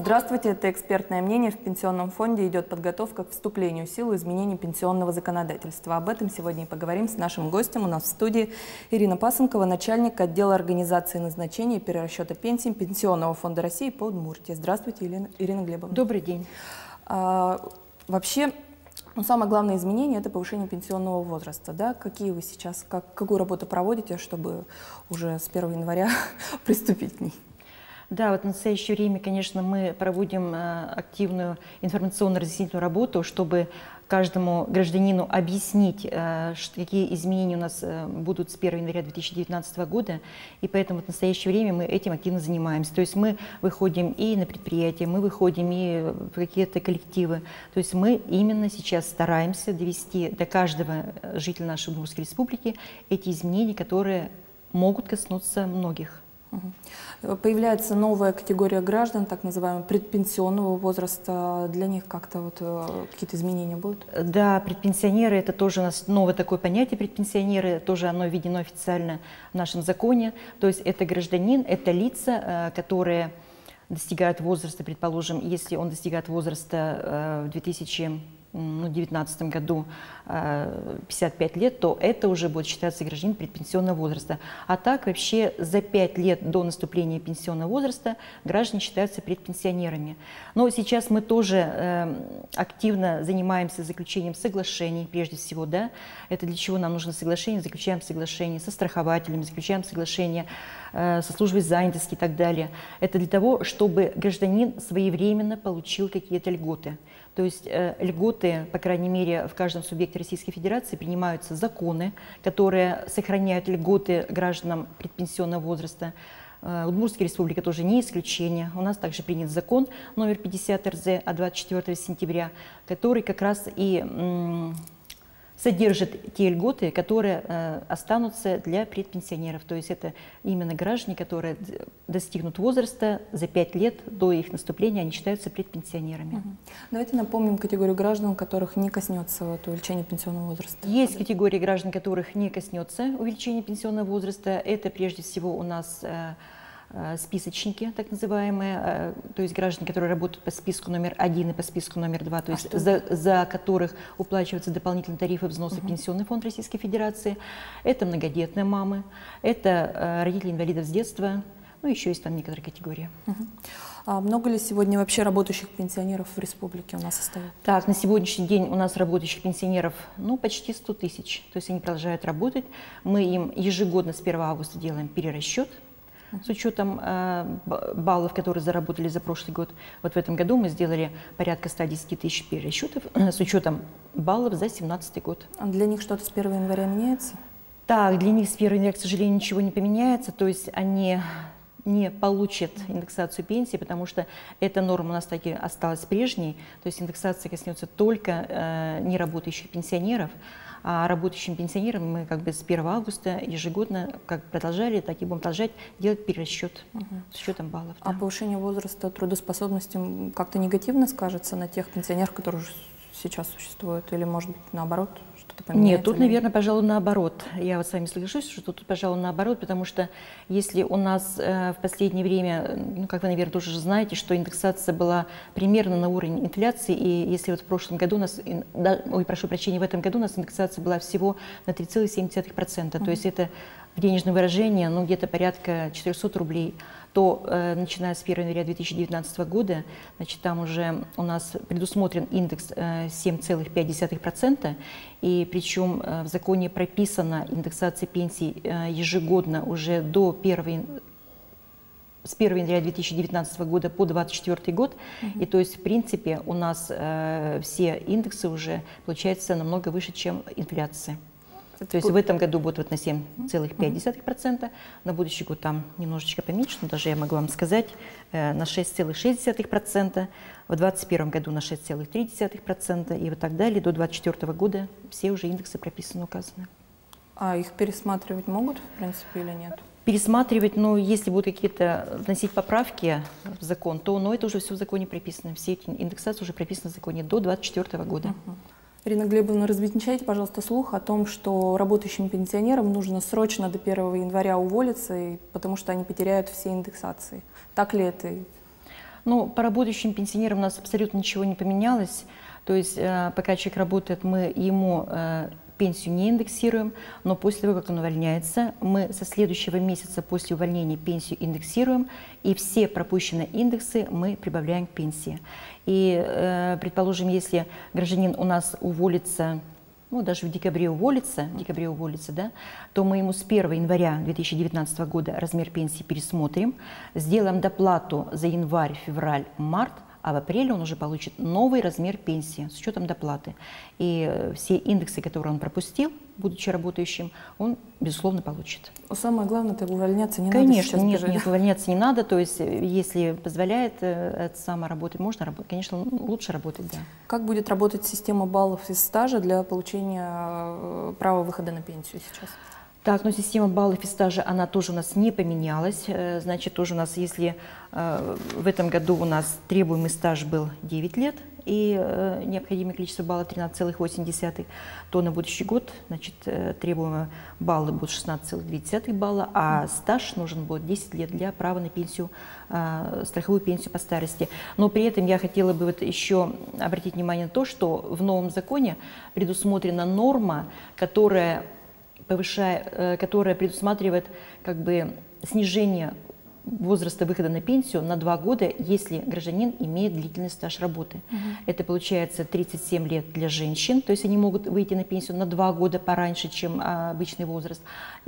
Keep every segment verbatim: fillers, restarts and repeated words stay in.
Здравствуйте, это «Экспертное мнение». В Пенсионном фонде идет подготовка к вступлению в силу изменений пенсионного законодательства. Об этом сегодня и поговорим с нашим гостем. У нас в студии Ирина Пасынкова, начальник отдела организации назначения и перерасчета пенсий Пенсионного фонда России по Удмуртии. Здравствуйте, Ирина, Ирина Глебовна. Добрый день. А, вообще, ну, самое главное изменение – это повышение пенсионного возраста. Да? Какие вы сейчас, как, какую работу проводите, чтобы уже с первого января приступить к ней? Да, вот в настоящее время, конечно, мы проводим активную информационно-разъяснительную работу, чтобы каждому гражданину объяснить, какие изменения у нас будут с первого января две тысячи девятнадцатого года. И поэтому в настоящее время мы этим активно занимаемся. То есть мы выходим и на предприятия, мы выходим и в какие-то коллективы. То есть мы именно сейчас стараемся довести до каждого жителя нашей Удмуртской республики эти изменения, которые могут коснуться многих. Появляется новая категория граждан, так называемого предпенсионного возраста. Для них как-то вот какие-то изменения будут? Да, предпенсионеры – это тоже у нас новое такое понятие предпенсионеры, тоже оно введено официально в нашем законе. То есть это гражданин, это лица, которые достигают возраста, предположим, если он достигает возраста в две тысячи девятнадцатом году пятьдесят пять лет, то это уже будет считаться гражданин предпенсионного возраста. А так вообще за пять лет до наступления пенсионного возраста граждане считаются предпенсионерами. Но сейчас мы тоже э, активно занимаемся заключением соглашений, прежде всего, да. Это для чего нам нужно соглашение? Заключаем соглашение со страхователями, заключаем соглашение э, со службой занятости и так далее. Это для того, чтобы гражданин своевременно получил какие-то льготы. То есть э, льготы, по крайней мере, в каждом субъекте Российской Федерации принимаются законы, которые сохраняют льготы гражданам предпенсионного возраста. Э, Удмуртская республика тоже не исключение. У нас также принят закон номер пятьдесят эр зэ от двадцать четвёртого сентября, который как раз и м, содержит те льготы, которые э, останутся для предпенсионеров. То есть это именно граждане, которые достигнут возраста за пять лет до их наступления, они считаются предпенсионерами. Угу. Давайте напомним категорию граждан, которых не коснется вот, увеличение пенсионного возраста. Есть категория граждан, которых не коснется увеличение пенсионного возраста. Это прежде всего у нас э, списочники, так называемые, то есть граждане, которые работают по списку номер один и по списку номер два, то есть а за, за которых уплачиваются дополнительные тарифы взноса в угу. Пенсионный фонд Российской Федерации. Это многодетные мамы, это родители инвалидов с детства, ну еще есть там некоторые категории. Угу. А много ли сегодня вообще работающих пенсионеров в республике у нас остается? Так, на сегодняшний день у нас работающих пенсионеров ну, почти сто тысяч, то есть они продолжают работать. Мы им ежегодно с первого августа делаем перерасчет с учетом э, баллов, которые заработали за прошлый год. Вот в этом году мы сделали порядка ста десяти тысяч перерасчетов э, с учетом баллов за две тысячи семнадцатый год. А для них что-то с первого января меняется? Так, для них с первого января, к сожалению, ничего не поменяется, то есть они не получат индексацию пенсии, потому что эта норма у нас таки осталась прежней, то есть индексация коснется только э, неработающих пенсионеров, а работающим пенсионерам мы как бы с первого августа ежегодно как продолжали, так и будем продолжать делать перерасчет угу. с учетом баллов. А да. повышение возраста трудоспособности как-то негативно скажется на тех пенсионерах, которые сейчас существуют, или может быть наоборот? Нет, тут, наверное, пожалуй, наоборот. Я вот с вами соглашусь, что тут, пожалуй, наоборот, потому что если у нас э, в последнее время, ну, как вы, наверное, тоже знаете, что индексация была примерно на уровне инфляции, и если вот в прошлом году у нас, да, ой, прошу прощения, в этом году у нас индексация была всего на три целых семь десятых процента, mm-hmm. то есть это в денежном выражении, ну, где-то порядка четырёхсот рублей, то э, начиная с первого января две тысячи девятнадцатого года, значит, там уже у нас предусмотрен индекс э, семь целых пять десятых процента, и причем э, в законе прописана индексация пенсий э, ежегодно уже до первого, с первого января две тысячи девятнадцатого года по двадцать четвёртый год, угу. и то есть в принципе у нас э, все индексы уже получается намного выше, чем инфляция. То есть в этом году будет вот на семь целых пять десятых процента, на будущий год там немножечко поменьше, но даже я могу вам сказать, на шесть целых шесть десятых процента, в двадцать первом году на шесть целых три десятых процента и вот так далее. До двадцать четвёртого года все уже индексы прописаны, указаны. А их пересматривать могут, в принципе, или нет? Пересматривать, но если будут какие-то вносить поправки в закон, то но это уже все в законе прописано. Все эти индексации уже прописаны в законе до двадцать четвёртого года. Uh-huh. Ирина Глебовна, развенчайте, пожалуйста, слух о том, что работающим пенсионерам нужно срочно до первого января уволиться, потому что они потеряют все индексации. Так ли это? Ну, по работающим пенсионерам у нас абсолютно ничего не поменялось. То есть, э, пока человек работает, мы ему э, пенсию не индексируем, но после того, как он увольняется, мы со следующего месяца после увольнения пенсию индексируем, и все пропущенные индексы мы прибавляем к пенсии. И, э, предположим, если гражданин у нас уволится, ну, даже в декабре уволится, в декабре уволится, да, то мы ему с первого января две тысячи девятнадцатого года размер пенсии пересмотрим, сделаем доплату за январь, февраль, март, а в апреле он уже получит новый размер пенсии с учетом доплаты. И все индексы, которые он пропустил, будучи работающим, он, безусловно, получит. Самое главное, это увольняться не Конечно, надо. Конечно, нет, нет, увольняться не надо. То есть, если позволяет это самое работать, можно работать. Конечно, лучше работать, да. Как будет работать система баллов из стажа для получения права выхода на пенсию сейчас? Так, ну система баллов и стажа, она тоже у нас не поменялась. Значит, тоже у нас, если э, в этом году у нас требуемый стаж был девять лет и э, необходимое количество баллов тринадцать целых восемь десятых, то на будущий год, значит, э, требуемые баллы будут шестнадцать целых две десятых балла, а стаж нужен будет десять лет для права на пенсию, э, страховую пенсию по старости. Но при этом я хотела бы вот еще обратить внимание на то, что в новом законе предусмотрена норма, которая повышая, которая предусматривает как бы снижение возраста выхода на пенсию на два года, если гражданин имеет длительный стаж работы. Uh-huh. Это получается тридцать семь лет для женщин, то есть они могут выйти на пенсию на два года пораньше, чем обычный возраст,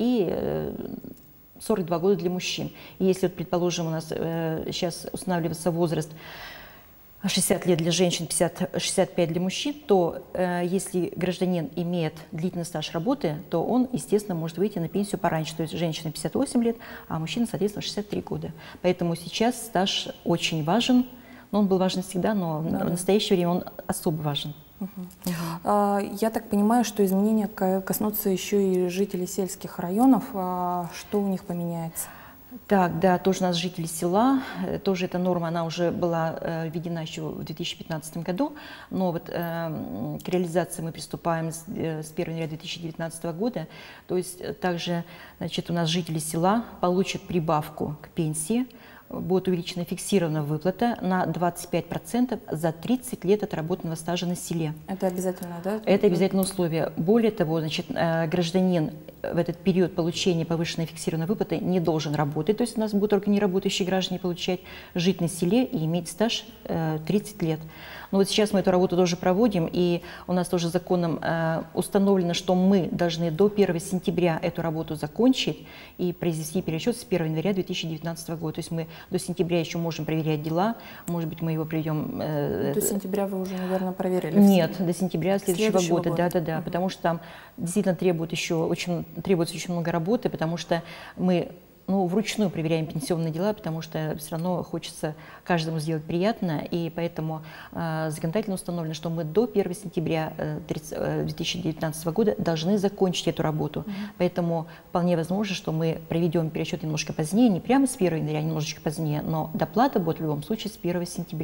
и сорок два года для мужчин. И если, предположим, у нас сейчас устанавливается возраст шестьдесят лет для женщин, пятьдесят, шестьдесят пять для мужчин, то э, если гражданин имеет длительный стаж работы, то он, естественно, может выйти на пенсию пораньше. То есть женщина пятьдесят восемь лет, а мужчина, соответственно, шестьдесят три года. Поэтому сейчас стаж очень важен. Но он был важен всегда, но да. в настоящее время он особо важен. Угу. Угу. А, я так понимаю, что изменения коснутся еще и жителей сельских районов. А что у них поменяется? Так, да, тоже у нас жители села, тоже эта норма, она уже была э, введена еще в две тысячи пятнадцатом году, но вот э, к реализации мы приступаем с, э, с первого января две тысячи девятнадцатого года, то есть также, значит, у нас жители села получат прибавку к пенсии, будет увеличена фиксированная выплата на двадцать пять процентов за тридцать лет отработанного стажа на селе. Это обязательно, да? Это обязательное условие. Более того, значит, гражданин в этот период получения повышенной фиксированной выплаты не должен работать, то есть у нас будут только неработающие граждане получать, жить на селе и иметь стаж тридцать лет. Но вот сейчас мы эту работу тоже проводим, и у нас тоже законом э, установлено, что мы должны до первого сентября эту работу закончить и произвести пересчет с первого января две тысячи девятнадцатого года. То есть мы до сентября еще можем проверять дела, может быть, мы его проведем... Э, до сентября вы уже, наверное, проверили? Нет, до сентября следующего, следующего года, да-да-да, угу. потому что там действительно требует еще очень, требуется очень много работы, потому что мы... Ну, вручную проверяем пенсионные дела, потому что все равно хочется каждому сделать приятно, и поэтому э, законодательно установлено, что мы до первого сентября две тысячи девятнадцатого года должны закончить эту работу. Mm-hmm. Поэтому вполне возможно, что мы проведем пересчет немножко позднее, не прямо с первого января, немножечко позднее, но доплата будет в любом случае с первого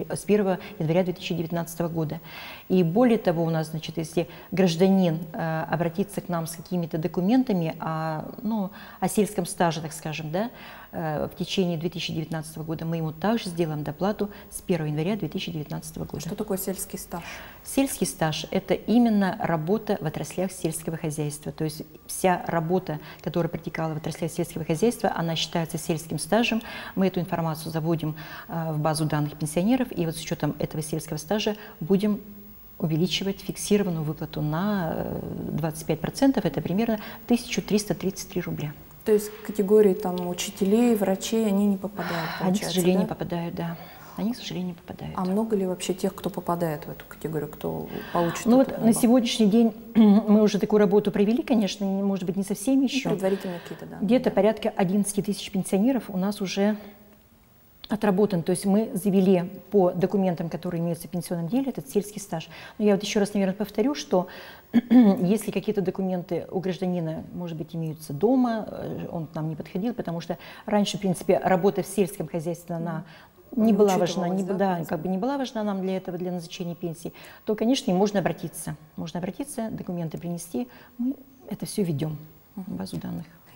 января две тысячи девятнадцатого года. И более того, у нас, значит, если гражданин э, обратится к нам с какими-то документами о, ну, о сельском стаже, так скажем, да, в течение две тысячи девятнадцатого года мы ему также сделаем доплату с первого января две тысячи девятнадцатого года. Что такое сельский стаж? Сельский стаж – это именно работа в отраслях сельского хозяйства. То есть вся работа, которая протекала в отраслях сельского хозяйства, она считается сельским стажем. Мы эту информацию заводим в базу данных пенсионеров, и вот с учетом этого сельского стажа будем увеличивать фиксированную выплату на двадцать пять процентов, это примерно тысяча триста тридцать три рубля. То есть категории там учителей, врачей, они не попадают, Они, к сожалению, да? не попадают, да. Они, к сожалению, не попадают. А много ли вообще тех, кто попадает в эту категорию, кто получит? Ну вот на сегодняшний день мы уже такую работу провели, конечно, может быть, не со всеми еще. Предварительные какие-то, да. Где-то порядка одиннадцати тысяч пенсионеров у нас уже отработан. То есть мы завели по документам, которые имеются в пенсионном деле, этот сельский стаж. Но я вот еще раз, наверное, повторю, что если какие-то документы у гражданина, может быть, имеются дома, он к нам не подходил, потому что раньше, в принципе, работа в сельском хозяйстве, она не, не была важна, не, да, да, как бы не была важна нам для этого, для назначения пенсии, то, конечно, можно обратиться. Можно обратиться, документы принести, мы это все ведем в базу данных.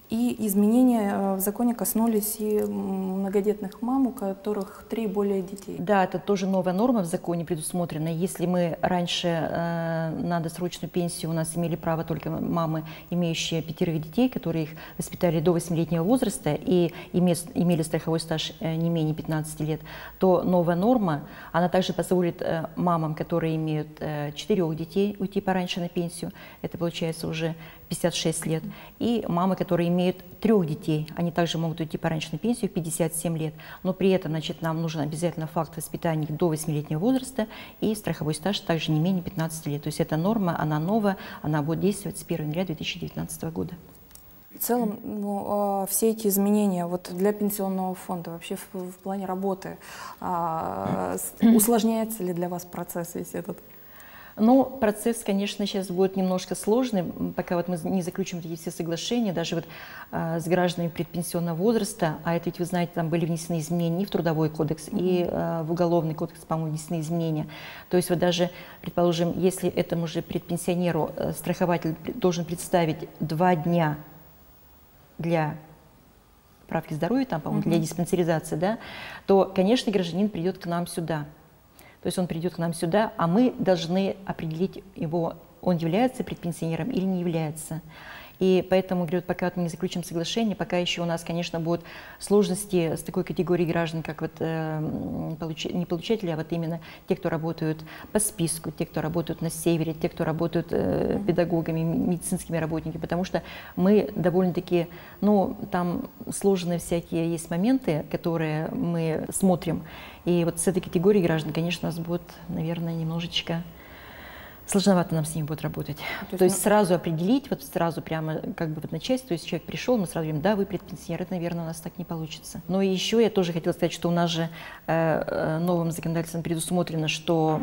И изменения в законе коснулись и многодетных мам, у которых три и более детей. Да, это тоже новая норма в законе предусмотрена. Если мы раньше э, на досрочную пенсию у нас имели право только мамы, имеющие пятерых детей, которые их воспитали до восьмилетнего возраста и имеют, имели страховой стаж э, не менее пятнадцати лет, то новая норма, она также позволит э, мамам, которые имеют э, четырех детей, уйти пораньше на пенсию. Это получается уже пятьдесят шесть лет. И мамы, которые имеют трех детей, они также могут уйти пораньше на пенсию в пятьдесят семь лет. Но при этом, значит, нам нужен обязательно факт воспитания их до восьмилетнего возраста и страховой стаж также не менее пятнадцати лет. То есть эта норма, она новая, она будет действовать с первого января две тысячи девятнадцатого года. В целом, ну, все эти изменения вот для пенсионного фонда, вообще в, в плане работы, а, усложняется ли для вас процесс весь этот? Ну, процесс, конечно, сейчас будет немножко сложный, пока вот мы не заключим эти все соглашения, даже вот э, с гражданами предпенсионного возраста, а это ведь, вы знаете, там были внесены изменения и в Трудовой кодекс, mm-hmm. и э, в Уголовный кодекс, по-моему, внесены изменения. То есть вот даже, предположим, если этому же предпенсионеру э, страхователь должен представить два дня для справки здоровья, там, по-моему, mm-hmm. для диспансеризации, да, то, конечно, гражданин придет к нам сюда. То есть он придет к нам сюда, а мы должны определить его, он является предпенсионером или не является. И поэтому, говорю, пока вот мы не заключим соглашение, пока еще у нас, конечно, будут сложности с такой категорией граждан, как вот, э, получ... не получатели, а вот именно те, кто работают по списку, те, кто работают на севере, те, кто работают э, педагогами, медицинскими работниками, потому что мы довольно-таки, ну, там сложные всякие есть моменты, которые мы смотрим. И вот с этой категорией граждан, конечно, у нас будет, наверное, немножечко сложновато нам с ними будет работать. То есть, то есть сразу определить, вот сразу прямо как бы вот начать, то есть человек пришел, мы сразу говорим, да, вы предпенсионер, это, наверное, у нас так не получится. Но еще я тоже хотела сказать, что у нас же э, новым законодательством предусмотрено, что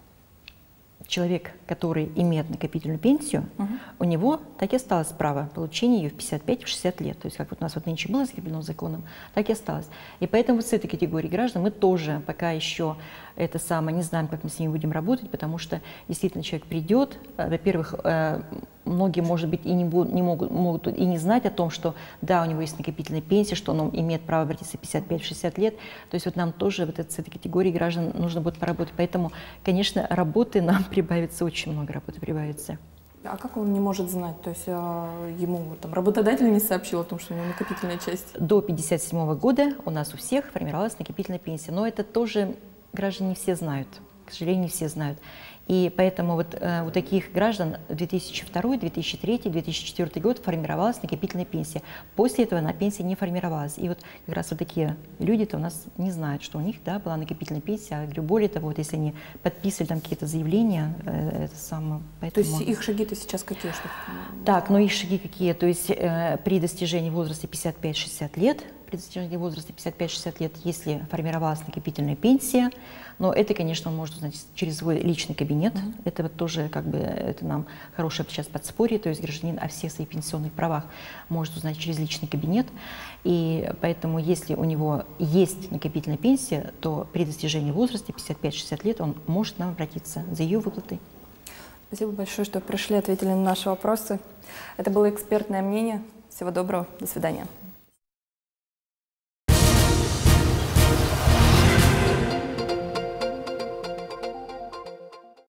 человек, который имеет накопительную пенсию, угу. у него так и осталось право получения ее в пятьдесят пять — шестьдесят лет. То есть как вот у нас вот нынче было закреплено законом, так и осталось. И поэтому вот с этой категорией граждан мы тоже пока еще это самое не знаем, как мы с ними будем работать, потому что действительно человек придет, во-первых, многие, может быть, и не, будут, не могут, могут и не знать о том, что да, у него есть накопительная пенсия, что он имеет право обратиться в пятьдесят пять — шестьдесят лет. То есть вот нам тоже вот с этой категорией граждан нужно будет поработать. Поэтому, конечно, работы нам прибавится, очень много работы прибавится. А как он не может знать? То есть ему там, работодатель не сообщил о том, что у него накопительная часть? До пятьдесят седьмого года у нас у всех формировалась накопительная пенсия. Но это тоже граждане не все знают. К сожалению, не все знают. И поэтому вот э, у таких граждан две тысячи второй, две тысячи третий, две тысячи четвёртый год формировалась накопительная пенсия. После этого она пенсия не формировалась. И вот как раз вот такие люди-то у нас не знают, что у них, да, была накопительная пенсия. А говорю, более того, вот если они подписывали там какие-то заявления, э, это самое. Поэтому... То есть их шаги-то сейчас какие? Что... Так, но их шаги какие? То есть э, при достижении возраста пятьдесят пять — шестьдесят лет, при достижении возраста пятьдесят пять — шестьдесят лет, если формировалась накопительная пенсия, но это, конечно, он может узнать через свой личный кабинет. Mm-hmm. Это вот тоже как бы это нам хорошее сейчас подспорье, то есть гражданин о всех своих пенсионных правах может узнать через личный кабинет. И поэтому, если у него есть накопительная пенсия, то при достижении возраста пятьдесят пять — шестьдесят лет он может к нам обратиться за ее выплатой. Спасибо большое, что пришли, ответили на наши вопросы. Это было экспертное мнение. Всего доброго, до свидания.